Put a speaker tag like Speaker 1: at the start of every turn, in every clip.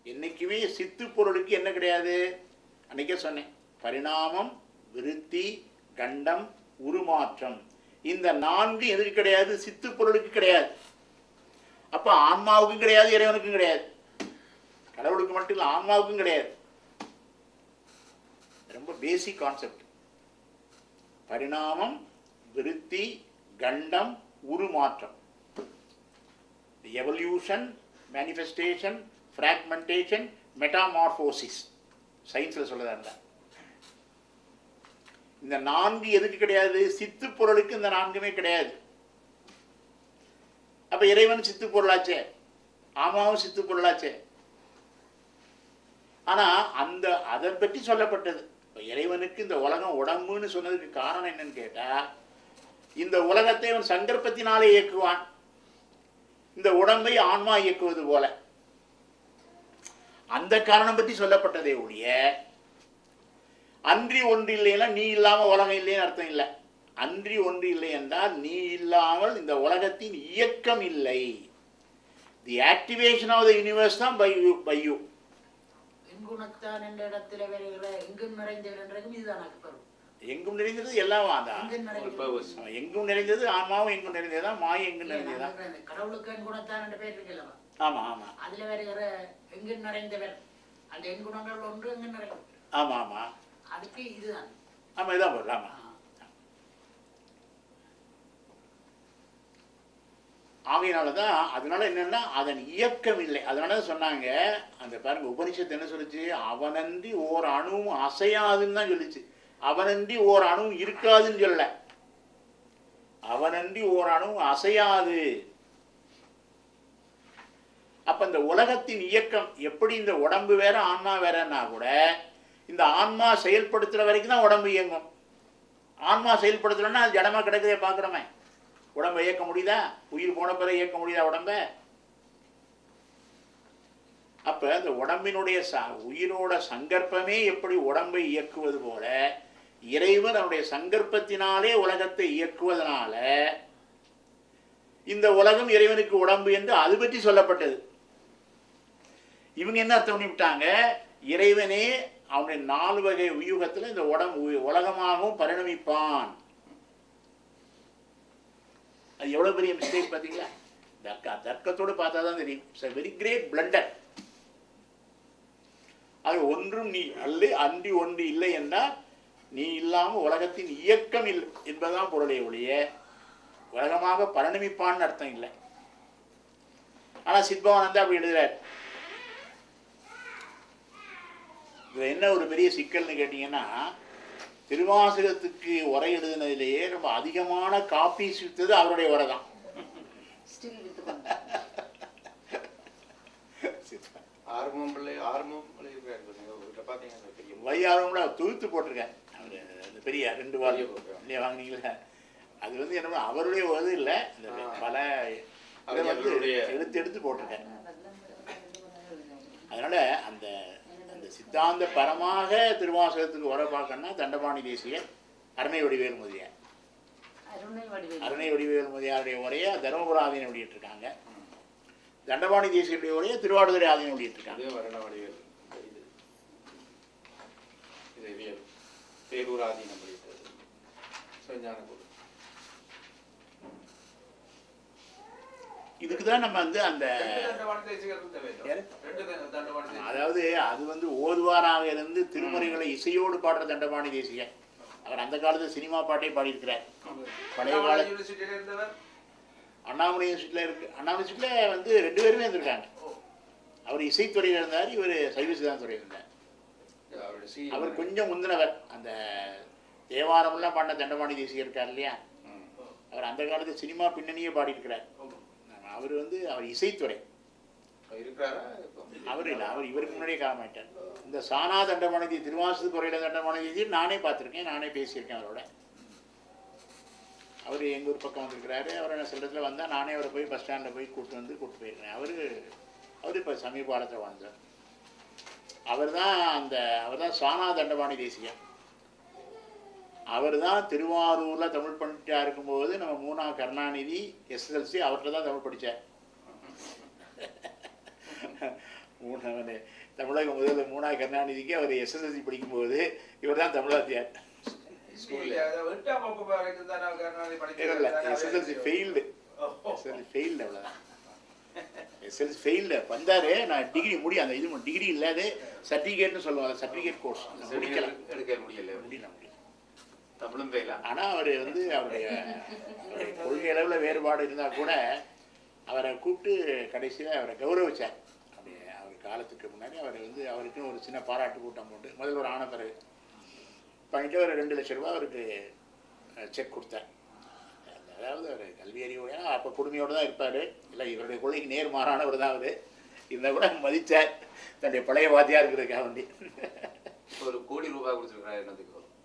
Speaker 1: என்னைக்குமே சித்து பொருளுக்கு என்ன கிடையாது? அன்றைக்கே சொன்னேன், பரிணாமம், விருத்தி, கண்டம், உருமாற்றம். இந்த 4 எதுக்கு கிடையாது? சித்து பொருளுக்கு கிடையாது. அப்போ ஆன்மாவுக்கும் கிடையாது, இறைவனுக்கும் கிடையாது. கடவுளுக்கு மட்டும் இல்லை, ஆன்மாவுக்கும் கிடையாது. ரொம்ப பேசிக் கான்செப்ட். பரிணாமம், விருத்தி, கண்டம், உருமாற்றம். Evolution, manifestation, fragmentation, metamorphosis. சயின்ஸில் சொல்லதா இருந்தா இந்த 4 எதுக்கு கிடையாது? சித்து பொருளுக்கு இந்த 4மே கிடையாது. அப்ப இறைவன் சித்து பொருளாச்சே, ஆமாவும் சித்து பொருளாச்சே. ஆனா அந்த அதை பற்றி சொல்லப்பட்டது. இறைவனுக்கு இந்த உலகம் உடம்புன்னு சொன்னதுக்கு காரணம் என்னன்னு கேட்டா, இந்த உலகத்தை அவன் சங்கற்பத்தினாலே இயக்குவான், இந்த உடம்பை ஆன்மா இயக்குவது போல. அந்த காரணம் பற்றி சொல்லப்பட்டதே ஒழிய, அன்றி ஒன்று இல்லைன்னா நீ இல்லாம உலகம் இல்லைன்னு அர்த்தம் இல்லை. அன்றி ஒன்று இல்லை என்றால் நீ இல்லாமல் இந்த உலகத்தின் இயக்கம் இல்லை. The activation of the universe தான் பை யூ.
Speaker 2: எங்குணத்தான் என்ற இடத்துல வருகிற எங்கும் நிறைந்தவர் என்றதும் இதுதான் அர்த்தம்.
Speaker 1: எங்கும் நிறைந்தது எல்லாம் அதான். எங்கும் நிறைந்தது ஆன்மாவும் எங்கும் நிறைந்ததுதான், மாயை எங்கும் நிறைந்ததுதான்.
Speaker 2: கடவுளுக்கு எங்குணத்தான் என்ற பேர் இருக்கலவா?
Speaker 1: ஆமா ஆமா.
Speaker 2: அதுல வருகிற எங்கும் நிறைந்தவர், அந்த எங்குணங்கள் ஒன்று எங்கும் நிறைந்தவர்.
Speaker 1: ஆமா ஆமா,
Speaker 2: அதுக்கு இதுதான்.
Speaker 1: ஆமா, இதான் பொருள். ஆமா. ஆகையினாலதான் அதனால என்னன்னா அதன் இயக்கம் இல்லை. அதனாலதான் சொன்னாங்க, அந்த பாருங்க உபனிஷத்து என்ன சொல்லுச்சு? அவனன்றி ஓர் அணுவும் அசையாதுன்னு தான் சொல்லிச்சு. அவனன்றி ஓர் அணுவும் இருக்காதுன்னு சொல்ல. அவனன்றி ஓர் அணுவும் அசையாது. அப்ப இந்த உலகத்தின் இயக்கம் எப்படி? இந்த உடம்பு வேற ஆன்மா வேறன்னா கூட, இந்த ஆன்மா செயல்படுத்துற வரைக்கும் தான் உடம்பு இயங்கும். ஆன்மா செயல்படுத்தலன்னா அது ஜடமா கிடக்குதே பாக்குறோமே. உடம்பை இயக்க முடியுதா? உயிர் போன பிறகு இயக்க முடியுதா உடம்ப? அப்ப இந்த உடம்பினுடைய உயிரோட சங்கற்பமே எப்படி உடம்பை இயக்குவது போல, இறைவன் அவனுடைய சங்கற்பத்தினாலே உலகத்தை இயக்குவதனால இந்த உலகம் இறைவனுக்கு உடம்பு என்று அது பற்றி சொல்லப்பட்டது. இவங்க என்ன அர்த்தம் பண்ணிவிட்டாங்க? இறைவனே அவனுடைய 4 வகை வியூகத்துல இந்த உலகமாகவும் பரிணமிப்பான். அது எவ்வளவு பெரிய மிஸ்டேக் பாத்தீங்களா? தர்க்கத்தோடு பார்த்தா தான் தெரியும். It's very great blunder. அது ஒன்றும் நீ அல்ல, அன்றி ஒன்று இல்லை என்றால் நீ இல்லாம உலகத்தின் இயக்கம் இல்லை என்பதுதான் பொருளை ஒழிய உலகமாக பரிணமிப்பான்னு அர்த்தம் இல்லை. ஆனா சித்பவானந்தா அப்படி எழுதுறாரு. இது என்ன ஒரு பெரிய சிக்கல்னு கேட்டீங்கன்னா, திருவாசகத்துக்கு உரை எழுதினதிலேயே ரொம்ப அதிகமான காப்பீஸ் வித்தது அவருடைய உரை தான். வையாரம்ல தொகுத்து போட்டிருக்கேன். அவர் பெரிய 2 வாரம் இல்லையா வாங்கினீங்களா? அது வந்து என்ன அவருடைய உதவி இல்லை, பல எடுத்து போட்டிருக்கேன். அதனால அந்த சித்தாந்த பரமாக திருவாசகத்துக்கு உரை பார்க்கணும்னா தண்டபாணி தேசிய அருணை வடிவேல் முதலியார். அருணை வடிவேல் முதலியாருடைய உரையை தருமபுர ஆதீனம் வெளியிட்டிருக்காங்க. தண்டபாணி தேசியுடைய உரையை திருவாடுதுறை ஆதீனம் வெளியிட்டிருக்காங்க. இதுக்குதான் நம்ம வந்து அந்த அதாவது அது வந்து ஓதுவாராக இருந்து திருமுறைகளை இசையோடு பாடுற தண்டபாணி தேசிகர். அவர் அந்த காலத்துல சினிமா பாட்டே பாடியிருக்கிறார். பழைய கால அண்ணாமலை யூனிவர்சிட்டியில இருக்கு. அண்ணாமலை யூனிவர்சிட்டியில வந்து 2 பேருமே இருந்திருக்காங்க. அவர் இசைத்துறையில் இருந்தார், இவர் சைவ சித்தாந்த துறையில் இருந்தார். அவர் கொஞ்சம் முந்தினவர். அந்த தேவாரம்லாம் பாடின தண்டபாணி தேசிகர் இருக்கார் இல்லையா, அவர் அந்த காலத்து சினிமா பின்னணியே பாடியிருக்கிறார். அவர் வந்து அவர் இசைத்துறை அவர் இல்லை, அவர் இவருக்கு முன்னாடியே காலமாயிட்டார். இந்த சானா தண்டபாணி திருவாசகத்துக்கு உரையில தண்டபாணி நானே பார்த்துருக்கேன், நானே பேசியிருக்கேன் அவரோட. அவர் எங்கள் ஊர் பக்கம் வந்திருக்கிறாரு. அவர் என்ன சொல்றதுல வந்தால் நானே அவரை போய் பஸ் ஸ்டாண்டில் போய் கூப்பிட்டு போயிருக்கிறேன். அவர் இப்போ சமீப காலத்தில் வாழ்ந்தார். அவர் தான் சானா தண்டபாணி தேசிகர். அவர் தான் திருவாரூரில் தமிழ் பண்ணிட்டா இருக்கும்போது நம்ம மூணா கருணாநிதி SSLC அவர்கிட்ட தான் தமிழ் படித்தார். மூணவனே முன்னாள் கருணாநிதிக்கு அவர் எஸ்எஸ்எல்சி படிக்கும்போது இவர் தான் தமிழாத்தியார். எஸ்எஸ்எல்சி ஃபெயில்டு, எஸ்எஸ்எல்சி ஃபெயில்டு, அவ்வளோதான். எஸ்எல்சி ஃபெயில்டு வந்தார். நான் டிகிரி அந்த இது டிகிரி இல்லாத சர்டிஃபிகேட்னு சொல்லுவாங்க, சர்டிஃபிகேட் கோர்ஸ் முடிக்கலாம், முடியல. ஆனால் அவர் வந்து அவருடைய கொள்கை அளவில் வேறுபாடு இருந்தால் கூட அவரை கூப்பிட்டு கடைசியில் அவரை கௌரவிச்சார். அப்படி அவர் காலத்துக்கு முன்னாடி அவர் வந்து அவருக்குன்னு ஒரு சின்ன பாராட்டு கூட்டம் போட்டு முதல்வர் ஆன பிறகு பண்ணிட்டு ஒரு 2 லட்சம் ரூபா அவருக்கு செக் கொடுத்தார். அதாவது அவர் கல்வி அறிவு, ஏன்னா அப்போ குடுமையோடு தான் இருப்பார். இல்லை இவருடைய கொள்கைக்கு நேர் மாறானவர் தான் அவர். இருந்தால் கூட மதித்தார் தன்னுடைய பழைய வாத்தியாக இருக்கிறதுக்காக வேண்டி.
Speaker 3: ₹1 கோடி கொடுத்துருக்காரு என்னதுக்கு.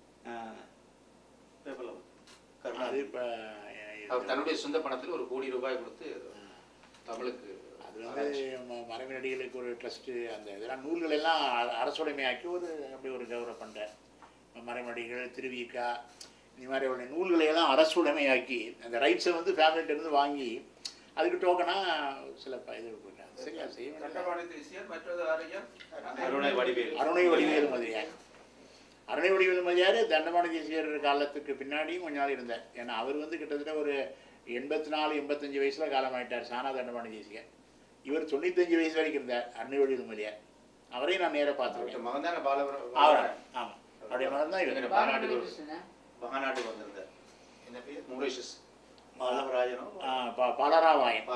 Speaker 1: அது இப்போ
Speaker 3: தன்னுடைய சொந்த பணத்தில் ₹1 கோடி கொடுத்து தமிழுக்கு,
Speaker 1: அது வந்து மறைமடிகளுக்கு ஒரு ட்ரஸ்ட்டு, அந்த இதெல்லாம் நூல்கள் எல்லாம் அரசுடைமையாக்கி ஒரு அப்படி ஒரு கௌரவம் பண்ணுறார். மறைமடிகள், திருவிக்கா, இந்த மாதிரி உள்ள நூல்களை எல்லாம் அரசுடைமையாக்கி அந்த ரைட்ஸை வந்து ஃபேமிலிகிட்டேருந்து வாங்கி அதுக்கு டோக்கனாக சில இது போட்டாங்க. சரியா செய்ய அருணை வடிவேலு மதியார். அருணை வடிவேலு மதியார் தண்டபாணி தேசியர் காலத்துக்கு பின்னாடியும் கொஞ்ச நாள் இருந்தார். ஏன்னா அவர் வந்து கிட்டத்தட்ட ஒரு 84-85 வயசில் காலமாயிட்டார் சானா தண்டபாணி தேசியர். இவர் 95 வயசு வரைக்கும் இருந்தார் அருணை வடிவேலு மதியார். அவரையும் நான் நேராக பார்த்துருக்கேன். ஆமாம், அவருடைய மகன் தான் இவர்.
Speaker 3: மகாநாட்டுக்கு வந்திருந்தார்.
Speaker 1: பாலராவாயன்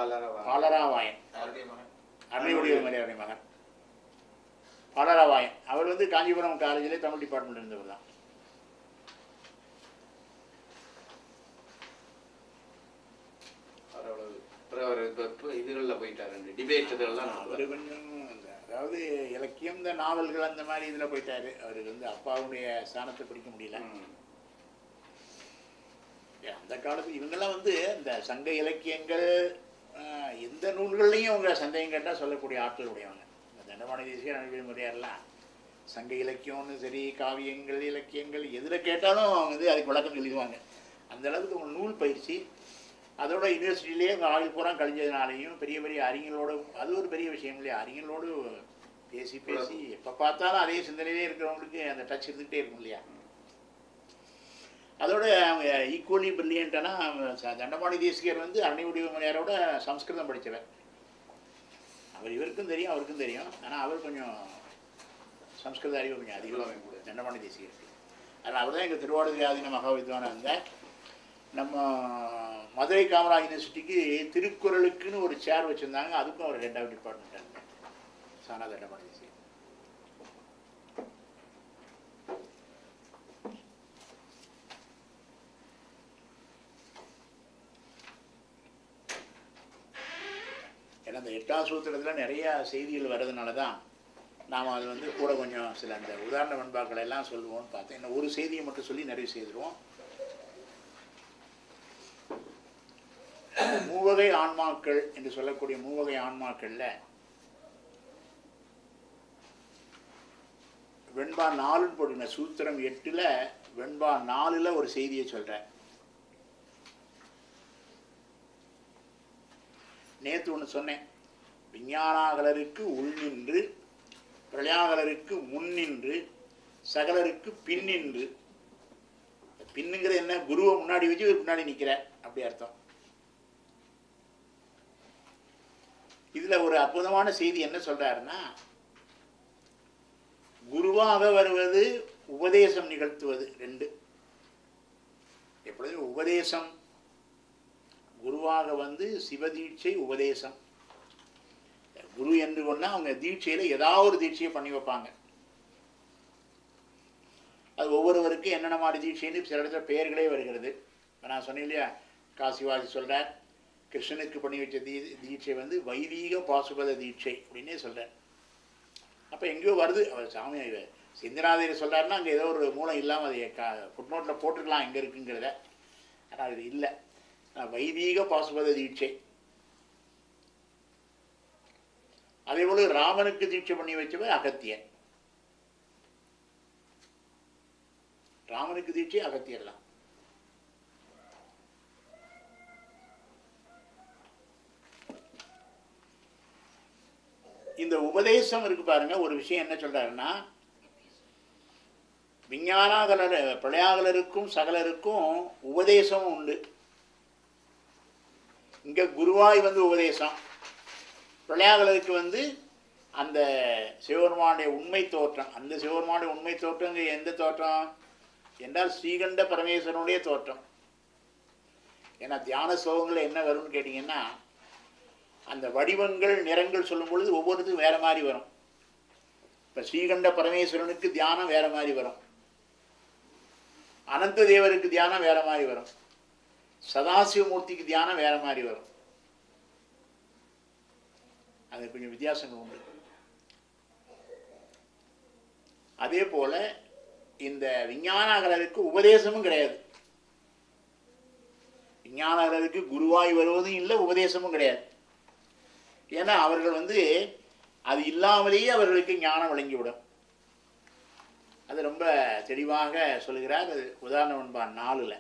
Speaker 1: அருணை வடிவேலு மதியாருடைய மகன் பாலராவாயன். அவர் வந்து காஞ்சிபுரம் காலேஜிலே தமிழ் டிபார்ட்மெண்ட் இருந்தவர் தான்.
Speaker 3: இதுகளில் போயிட்டார், டிபேட் இதெல்லாம்.
Speaker 1: அவர் கொஞ்சம் அதாவது இலக்கியம், இந்த நாவல்கள் அந்த மாதிரி இதில் போயிட்டார். அவருக்கு வந்து அப்பாவுடைய ஸ்தானத்தை பிடிக்க முடியல. அந்த காலத்தில் இவங்கெல்லாம் வந்து இந்த சங்க இலக்கியங்கள் எந்த நூல்கள்லையும் அவங்க சந்தேகம் கேட்டால் சொல்லக்கூடிய ஆட்கள் உடையவங்க. இந்த தண்டபாணி தேசியர், அனுபவி முறையாரெல்லாம் சங்க இலக்கியம்னு சரி, காவியங்கள், இலக்கியங்கள் எதில் கேட்டாலும் அவங்க வந்து அதுக்கு விளக்கம் சொல்லிடுவாங்க. அந்த அளவுக்கு அவங்க நூல் பயிற்சி, அதோட யூனிவர்சிட்டியிலேயே அவங்க ஆயுள் பூரா கழிஞ்சதுனாலையும் பெரிய பெரிய அறிஞர்களோடு, அது ஒரு பெரிய விஷயம் இல்லையா, அறிஞர்களோடு பேசி பேசி எப்போ பார்த்தாலும் அதே சிந்தனையிலே இருக்கிறவங்களுக்கு அந்த டச் இருந்துகிட்டே இருக்கும் இல்லையா. அதோட அவங்க ஈக்குவலி பிரில்லியன்ட்டானா தண்டபாணி தேசிகர் வந்து அருணை வடிவேலு மதியாரோட சம்ஸ்கிருதம் படித்தவர். அவர் இவருக்கும் தெரியும், அவருக்கும் தெரியும். ஆனால் அவர் கொஞ்சம் சம்ஸ்கிருத அறிவு கொஞ்சம் அதிகமாக தண்டபாணி தேசிகருக்கு. அதனால் அவர் தான் எங்கள் திருவாரூர் ஆதீன மகாவித்வானாக இருந்தால். நம்ம மதுரை காமரா யூனிவர்சிட்டிக்கு திருக்குறளுக்குன்னு ஒரு சேர் வச்சுருந்தாங்க. அதுக்கும் அவர் ஹெட் ஆஃப் டிபார்ட்மெண்ட் இருந்தார் சானா தண்டபாணி தேசிகர். ஏன்னா அந்த 8ஆம் சூத்திரத்தில் நிறையா செய்திகள் வர்றதுனால தான் நாம் அது வந்து கூட கொஞ்சம் சில அந்த உதாரண பண்பாக்களை எல்லாம் சொல்லுவோம்னு பார்த்தேன். இன்னும் ஒரு செய்தியை மட்டும் சொல்லி நிறைவு செய்திருவோம். மூவகை ஆன்மாக்கள் என்று சொல்லக்கூடிய மூவகை ஆன்மாக்கள்ல வெண்பா 4ன்னு போட்டுங்க. சூத்திரம் 8ல் வெண்பா 4ல் ஒரு செய்தியை சொல்கிறேன். நேற்று ஒன்று சொன்னேன். விஞ்ஞானாகலருக்கு உள்நின்று, பிரளயாகலருக்கு முன்னின்று, சகலருக்கு பின்னின்று. பின்னுங்கிறது என்ன? குருவை முன்னாடி வச்சு பின்னாடி நிற்கிற அப்படி அர்த்தம். இதில் ஒரு அற்புதமான செய்தி என்ன சொல்கிறாருன்னா, குருவாக வருவது, உபதேசம் நிகழ்த்துவது, 2. எப்பொழுதும் உபதேசம் குருவாக வந்து சிவதீட்சை உபதேசம். குரு என்று கொண்டா அவங்க தீட்சையில் ஏதாவது ஒரு தீட்சையை பண்ணி வைப்பாங்க. அது ஒவ்வொருவருக்கும் என்னென்ன மாதிரி தீட்சைன்னு சில இடத்துல பெயர்களே வருகிறது. நான் சொன்னேன் இல்லையா, காசிவாசி சொல்கிறார், கிருஷ்ணனுக்கு பண்ணி வச்ச தீட்சை வந்து வைதீக பாசுபத தீட்சை அப்படின்னே சொல்கிறார். அப்போ எங்கேயோ வருது. அவர் சாமி சிந்தனாதிரி சொல்கிறாருன்னா அங்கே ஏதோ ஒரு மூலம் இல்லாமல் அதை ஃபுட்நோட்டில் போட்டுக்கலாம் எங்கே இருக்குங்கிறத. ஆனால் அது இல்லை. வைதீக பாசுபத தீட்சை. அதே போல ராமனுக்கு தீட்சை பண்ணி வச்சவர் அகத்தியன். ராமனுக்கு தீட்சை அகத்தியர் தான். இந்த உபதேசம் இருக்கு பாருங்க. ஒரு விஷயம் என்ன சொல்றாருன்னா, விஞ்ஞானாகலர் பிரளயாகலருக்கும் சகலருக்கும் உபதேசம் உண்டு. இங்கே குருவாய் வந்து உபதேசம், பிரளயாகலருக்கு வந்து அந்த சிவபெருமானுடைய உண்மை தோற்றம். அந்த சிவபெருமானுடைய உண்மை தோற்றம் எந்த தோற்றம் என்றால் ஸ்ரீகண்ட பரமேஸ்வரனுடைய தோற்றம். ஏன்னா தியான ஸ்லோகங்கள் என்ன வரும்னு கேட்டிங்கன்னா, அந்த வடிவங்கள் நிறங்கள் சொல்லும் பொழுது ஒவ்வொருத்துக்கும் வேறு மாதிரி வரும். இப்போ ஸ்ரீகண்ட பரமேஸ்வரனுக்கு தியானம் வேறு மாதிரி வரும், அனந்த தேவருக்கு தியானம் வேறு மாதிரி வரும், சதாசிவமூர்த்திக்கு தியானம் வேறு மாதிரி வரும். அது கொஞ்சம் வித்தியாசங்கள் உண்டு. அதே போல் இந்த விஞ்ஞானாகலருக்கு உபதேசமும் கிடையாது. விஞ்ஞானாகலருக்கு குருவாய் வருவதும் இல்லை, உபதேசமும் கிடையாது. ஏன்னா அவர்கள் வந்து அது இல்லாமலேயே அவர்களுக்கு ஞானம் வழங்கிவிடும். அது ரொம்ப தெளிவாக சொல்கிறார். அது உதாரணம் என்பான் 4ல்.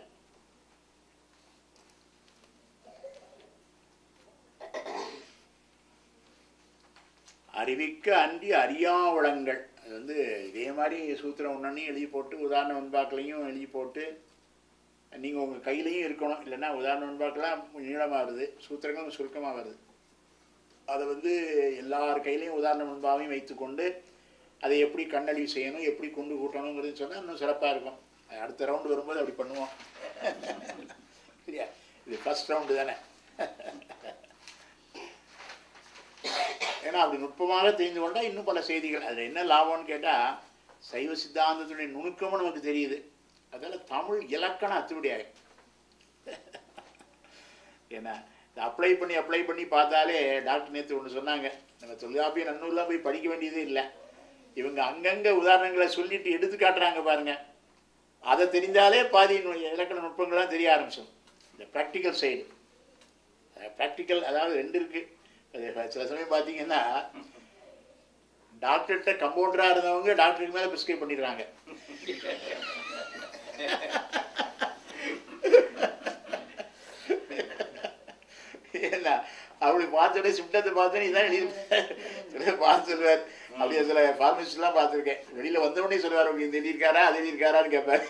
Speaker 1: அறிவிக்க அன்றி அறியாவளங்கள். அது வந்து இதே மாதிரி சூத்திரம் ஒன்றையும் எழுதி போட்டு உதாரண வெண்பாக்களையும் எழுதி போட்டு நீங்கள் உங்கள் கையிலையும் இருக்கணும். இல்லைன்னா உதாரண வெண்பாக்கெல்லாம் நீளமாக வருது, சூத்திரங்களும் சுருக்கமாக வருது. அதை வந்து எல்லார் கையிலையும் உதாரண வெண்பாவையும் வைத்துக்கொண்டு அதை எப்படி கண்ணழிவு செய்யணும், எப்படி கொண்டு கூட்டணுங்கிறது சொன்னால் இன்னும் சிறப்பாக இருக்கும். அடுத்த ரவுண்டு வரும்போது அப்படி பண்ணுவோம். இல்லையா? இது ஃபஸ்ட் ரவுண்டு தானே. ஏன்னா அப்படி நுட்பமாக தெரிந்து கொண்டால் இன்னும் பல செய்திகள். அதில் என்ன லாபம்னு கேட்டால், சைவ சித்தாந்தத்துடைய நுணுக்கமும் நமக்கு தெரியுது. அதில் தமிழ் இலக்கணம் அத்துப்படியாகும். ஏன்னா அப்ளை பண்ணி பார்த்தாலே, டாக்டர் நேற்று ஒன்று சொன்னாங்க, நம்ம தொல்காப்பிய நன்னூர்லாம் போய் படிக்க வேண்டியதே இல்லை. இவங்க அங்கங்கே உதாரணங்களை சொல்லிட்டு எடுத்து காட்டுறாங்க பாருங்க. அதை தெரிந்தாலே பாதி இலக்கண நுட்பங்கள்லாம் தெரிய ஆரம்பிச்சோம். இந்த ப்ராக்டிக்கல் சைடு, ப்ராக்டிக்கல் அதாவது 2 இருக்குது. சில சமயம் பார்த்தீங்கன்னா டாக்டர்கிட்ட கம்பவுண்டராக இருந்தவங்க டாக்டருக்கு மேலே ப்ரிஸ்கிரைப் பண்ணிடுறாங்க. ஏன்னா அப்படி பார்த்தோடனே சிம்டத்தை பார்த்தோன்னே இதான் எழுதி பார்த்து சொல்லுவார். அப்படியே சில ஃபார்மசிஸ்ட்லாம் பார்த்துருக்கேன். வெளியில் வந்தவொடனே சொல்லுவார், உங்களுக்கு இது எழுதியிருக்காரா அது எழுதியிருக்காரான்னு கேட்பார்.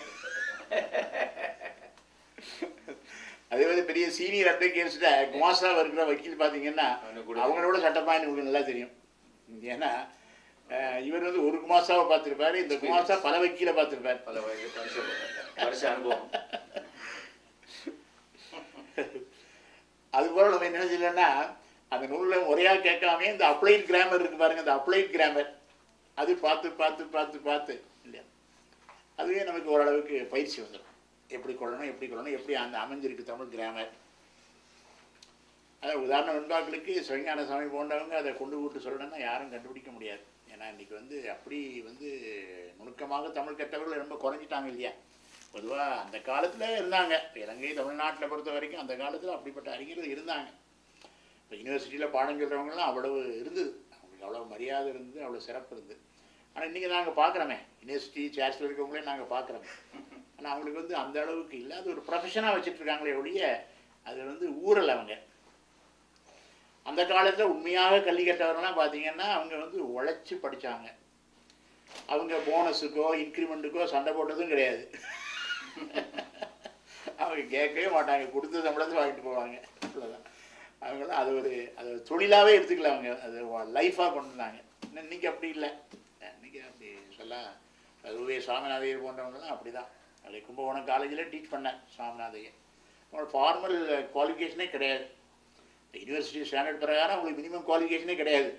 Speaker 1: அதே மாதிரி பெரிய சீனியர் அட்வொகேட்ஸ்ட குமாஸ்தாவாக இருக்கிற வக்கீல் பார்த்தீங்கன்னா அவங்களோட சட்டப்பாயின்னு உங்களுக்கு நல்லா தெரியும். ஏன்னா இவர் வந்து ஒரு குமாஸ்தாவை பார்த்துருப்பாரு, இந்த குமாஸ்தா பல வக்கீலை பார்த்துருப்பார். பல வருஷ அனுபவம். அதுபோல் நம்ம என்ன செய்யலன்னா, அந்த நூலில் முறையாக கேட்காமே இந்த அப்ளைட் கிராமர் இருக்குது பாருங்கள், இந்த அப்ளைட் கிராமர் அது பார்த்து இல்லையா, அதுவே நமக்கு ஓரளவுக்கு பயிற்சி வந்துடும். எப்படி கொள்ளணும் எப்படி அந்த அமைஞ்சிருக்கு தமிழ் கிராமர். அதாவது உதாரண வெண்பாக்களுக்கு சிவஞான சாமி போன்றவங்க அதை கொண்டு விட்டு சொல்லணும்னா யாரும் கண்டுபிடிக்க முடியாது. ஏன்னா இன்றைக்கி வந்து அப்படி வந்து நுணுக்கமாக தமிழ் கற்றவர்கள் ரொம்ப குறைஞ்சிட்டாங்க இல்லையா. பொதுவாக அந்த காலத்தில் இருந்தாங்க, இலங்கை தமிழ்நாட்டில் பொறுத்த வரைக்கும் அந்த காலத்தில் அப்படிப்பட்ட அறிஞர்கள் இருந்தாங்க. இப்போ யூனிவர்சிட்டியில் பாடம் சொல்கிறவங்கலாம் அவ்வளவு இருந்தது, அவங்களுக்கு அவ்வளோ மரியாதை இருந்தது, அவ்வளோ சிறப்பு இருந்தது. ஆனால் இன்றைக்கி நாங்கள் பார்க்குறோமே, யூனிவர்சிட்டி சேர்ஸில் இருக்கவங்களே நாங்கள் பார்க்குறோமே. ஆனால் அவங்களுக்கு வந்து அந்த அளவுக்கு இல்லை, அது ஒரு ப்ரொஃபஷனாக வச்சுட்ருக்காங்களே ஒழிய அது வந்து ஊரல். அவங்க அந்த காலத்தில் உண்மையாக கல்வி கற்றவர்கள்லாம் பார்த்தீங்கன்னா அவங்க வந்து உழைச்சி படித்தாங்க. அவங்க போனஸுக்கோ இன்க்ரிமெண்ட்டுக்கோ சண்டை போட்டதும் கிடையாது. அவங்க கேட்கவே மாட்டாங்க, கொடுத்த சம்பளத்தை வாங்கிட்டு போவாங்க, அவ்வளோதான். அவங்களாம் அது ஒரு தொழிலாகவே எடுத்துக்கல, அவங்க அது லைஃபாக கொண்டு வந்தாங்க. இன்றைக்கி அப்படி இல்லை. இன்றைக்கி அப்படி சொல்ல அதுவே சுவாமிநாதையர் போன்றவங்கலாம் அப்படி தான். அதை கும்பகோணம் காலேஜில் டீச் பண்ணேன் சுவாமிநாதையர். அவங்களோட ஃபார்மல் குவாலிஃபிகேஷனே கிடையாது. யூனிவர்சிட்டி ஸ்டாண்டர்ட் பிரகாரம் அவங்களுக்கு மினிமம் குவாலிஃபிகேஷனே கிடையாது.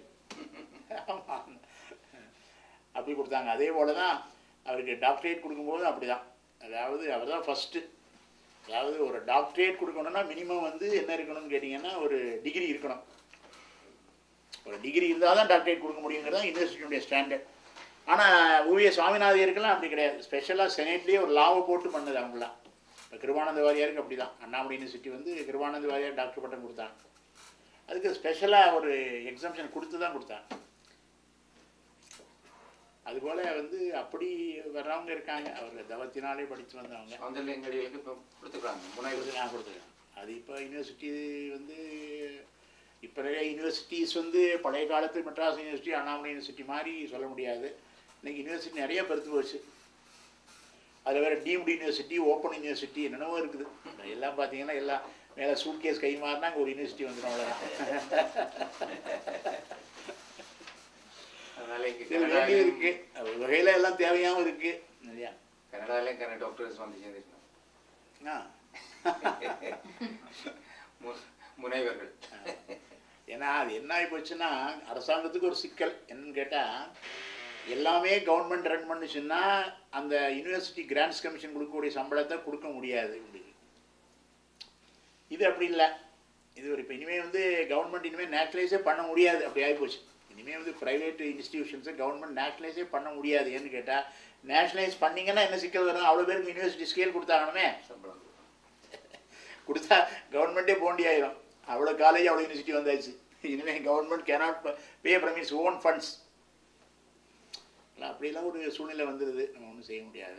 Speaker 1: அப்படி கொடுத்தாங்க. அதே போல் தான் அவருக்கு டாக்டரேட் கொடுக்கும்போது அப்படி தான். அதாவது அவர் தான் ஃபஸ்ட்டு. அதாவது ஒரு டாக்டரேட் கொடுக்கணுன்னா மினிமம் வந்து என்ன இருக்கணும்னு கேட்டிங்கன்னா ஒரு டிகிரி இருக்கணும். ஒரு டிகிரி இருந்தால் தான் டாக்டரேட் கொடுக்க முடியுங்கிறது தான் யூனிவர்சிட்டியுடைய ஸ்டாண்டர்ட். ஆனால் ஊழிய சுவாமிநாதையருக்கெல்லாம் அப்படி கிடையாது. ஸ்பெஷலாக செனேட்லேயே ஒரு லாவை போட்டு பண்ணது அவங்களாம். இப்போ கிருபானந்த வாரியாருக்கு அப்படி தான். அண்ணாமலை யூனிவர்சிட்டி வந்து கிருபானந்த வாரியார் டாக்டர் பட்டம் கொடுத்தாங்க. அதுக்கு ஸ்பெஷலாக ஒரு எக்ஸாம்ஷன் கொடுத்து தான் கொடுத்தாங்க. அதுபோல் வந்து அப்படி வர்றவங்க இருக்காங்க. அவர் தவத்தினாலே படித்து வந்தவங்க.
Speaker 3: இப்போ கொடுத்துருக்காங்க,
Speaker 1: கொடுத்துருக்காங்க. அது இப்போ யூனிவர்சிட்டி வந்து இப்போ நிறைய யூனிவர்சிட்டிஸ் வந்து பழைய காலத்து மெட்ராஸ் யூனிவர்சிட்டி, அண்ணாமலை யூனிவர்சிட்டி மாதிரி சொல்ல முடியாது. இன்றைக்கி யூனிவர்சிட்டி நிறைய பெருத்து போச்சு. அதில் வேறு டீம்டு யூனிவர்சிட்டி, ஓப்பன் யூனிவர்சிட்டி என்னென்னவோ இருக்குது. எல்லாம் பார்த்தீங்கன்னா எல்லாம் மேலே சூட்கேஸ் கை மாறினா அங்கே ஒரு யூனிவர்சிட்டி வந்துடும். அவ்வளோதான்.
Speaker 3: அதனால
Speaker 1: வேண்டியும் இருக்குது, ஒரு வகையில் எல்லாம் தேவையாகவும் இருக்குது நிறையா.
Speaker 3: கனடாவிலே டாக்டர்ஸ் வந்து சேர்ந்துருக்கணும். முனைவர்கள்.
Speaker 1: ஏன்னா அது என்ன ஆகி போச்சுன்னா அரசாங்கத்துக்கு ஒரு சிக்கல் என்னன்னு கேட்டால், எல்லாமே கவர்மெண்ட் ரன் பண்ணுச்சுன்னா அந்த யூனிவர்சிட்டி கிராண்ட்ஸ் கமிஷன் கொடுக்கக்கூடிய சம்பளத்தை கொடுக்க முடியாது. இது அப்படி இல்லை. இது ஒரு இப்போ இனிமேல் வந்து கவர்மெண்ட் இனிமேல் நேஷனலைஸே பண்ண முடியாது. அப்படி ஆகிப்போச்சு. இனிமேல் வந்து ப்ரைவேட் இன்ஸ்டிடியூஷன்ஸை கவர்மெண்ட் நேஷனலைஸே பண்ண முடியாது. ஏன்னு கேட்டால், நேஷனலைஸ் பண்ணிங்கன்னா என்ன சிக்கல் வரும்? அவ்வளோ பேருக்கு யூனிவர்சிட்டி ஸ்கேல் கொடுத்தாங்கணுமே. சம்பளம் கொடுத்தா கவர்மெண்ட்டே போண்டி ஆயிரும். அவ்வளோ காலேஜ் அவ்வளோ யூனிவர்சிட்டி வந்தாச்சு. இனிமேல் government cannot pay from its own funds. அப்படியெல்லாம் ஒரு சூழ்நிலை வந்துடுது. நம்ம ஒன்றும் செய்ய முடியாது.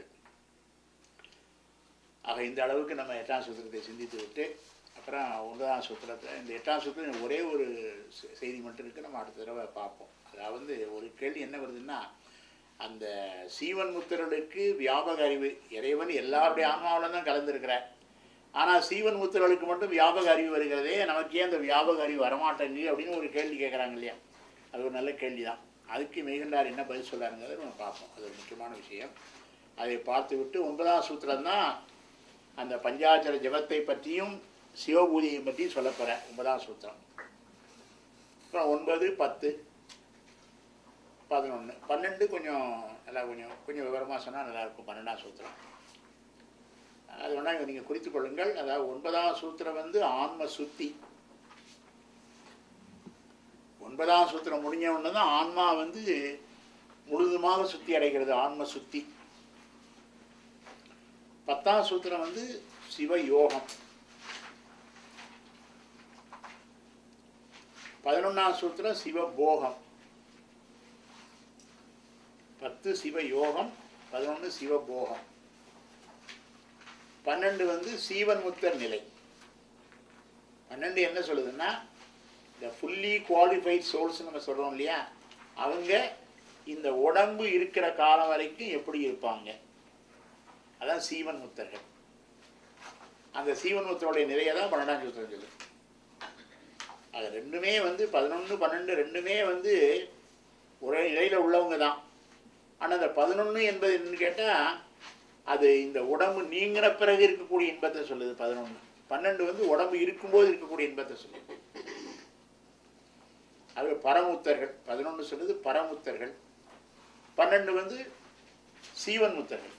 Speaker 1: ஆக இந்த அளவுக்கு நம்ம 8ஆம் சூத்திரத்தை சிந்தித்து விட்டு அப்புறம் 9ஆம் சூத்திரத்தில், இந்த 8ஆம் சூத்திரம் ஒரே ஒரு செய்தி மட்டும் இருக்குது. நம்ம அடுத்த தடவை பார்ப்போம். அதாவது ஒரு கேள்வி என்ன வருதுன்னா, அந்த சீவன் முத்திரர்களுக்கு வியாபக அறிவு, இறைவன் எல்லாருடைய ஆன்மாவில் தான் கலந்துருக்கிறார். ஆனால் சீவன் முத்திரர்களுக்கு மட்டும் வியாபக அறிவு வருகிறதே, நமக்கு ஏன் அந்த வியாபக அறிவு வரமாட்டேங்குது அப்படின்னு ஒரு கேள்வி கேட்குறாங்க இல்லையா? அது ஒரு நல்ல கேள்வி தான். அதுக்கு மெய்கண்டார் என்ன பதில் சொல்கிறாருங்கிறத நம்ம பார்ப்போம். அது ஒரு முக்கியமான விஷயம். அதை பார்த்து விட்டு 9ஆம் சூத்திரம் தான் அந்த பஞ்சாட்சர ஜபத்தை பற்றியும் சிவபூதியை பற்றியும் சொல்ல போகிறேன். 9ஆம் சூத்திரம். அப்புறம் 9, 10, 11, 12 கொஞ்சம் நல்லா கொஞ்சம் விவரமாக சொன்னால் நல்லாயிருக்கும். 12ஆம் சூத்திரம் அது வேணா நீங்கள் குறித்துக் கொள்ளுங்கள். அதாவது 9ஆம் சூத்திரம் வந்து ஆன்ம சுத்தி. 9ஆம் சூத்திரம் முடிஞ்ச உடனே தான் ஆன்மா வந்து முழுதுமாக சுத்தி அடைகிறது, ஆன்ம சுத்தி. 10ஆம் சூத்திரம் வந்து சிவயோகம். 11ஆம் சூத்திரம் சிவபோகம். 10 சிவயோகம், 11 சிவபோகம், 12 வந்து சீவன் முத்தர் நிலை. 12 என்ன சொல்லுதுன்னா, இந்த ஃபுல்லி குவாலிஃபைட் சோல்ஸ் நம்ம சொல்கிறோம் இல்லையா, அவங்க இந்த உடம்பு இருக்கிற காலம் வரைக்கும் எப்படி இருப்பாங்க, அதான் சீவன் முத்தர்கள். அந்த சீவன் முத்தருடைய நிலையை தான் 12ஆம் சூத்திரம் சொல்லுது. அது ரெண்டுமே வந்து 11, 12 ரெண்டுமே வந்து ஒரே நிலையில் உள்ளவங்க தான். ஆனால் அந்த 11 என்பது என்னன்னு கேட்டால், அது இந்த உடம்பு நீங்கின பிறகு இருக்கக்கூடிய இன்பத்தை சொல்லுது 11. 12 வந்து உடம்பு இருக்கும்போது இருக்கக்கூடிய இன்பத்தை சொல்லுது. அது பரமுத்தர்கள். 11 சொல்லுது பரமுத்தர்கள், 12 வந்து சீவன் முத்தர்கள்.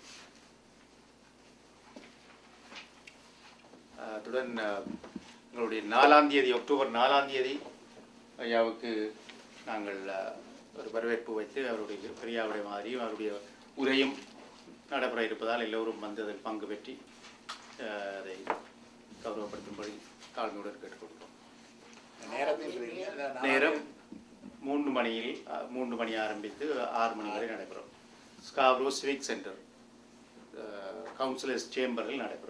Speaker 3: அத்துடன் எங்களுடைய 4ஆம் தேதி, அக்டோபர் 4ஆம் தேதி ஐயாவுக்கு நாங்கள் ஒரு வரவேற்பு வைத்து அவருடைய பெரியாவுடைய மாதிரியும் அவருடைய உரையும் நடைபெற இருப்பதால் எல்லோரும் வந்து அதில் பங்கு பெற்றி அதை கௌரவப்படுத்தும்படி தாழ்மையுடன் கேட்டுக்கொள்கிறோம். நேரம் 3 மணி ஆரம்பித்து 6 மணி வரை நடைபெறும். ஸ்காப்ரோ சிவிக் சென்டர் கவுன்சிலர்ஸ் சேம்பரில் நடைபெறும்.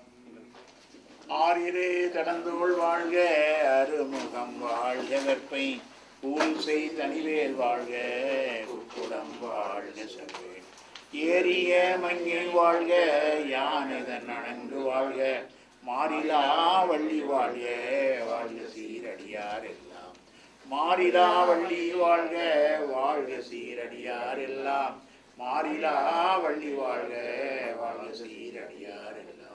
Speaker 1: ஆறிரு கடந்தோள் வாழ்க, அருமுகம் வாழ்க, வெப்பை பூசை தனிவேல் வாழ்க, குக்குடம் வாழ்க, செல்வே ஏரிய மங்கை வாழ்க, யானதன் நனங்கு வாழ்க, மாறிலா வள்ளி வாழ்க, வாழ்க சீரடியார் எல்லாம், மாறிலா வள்ளி வாழ்க, வாழ்க சீரடியார் எல்லாம், மாறிலா வள்ளி வாழ்க, வாழ்க சீரடியார் எல்லாம்.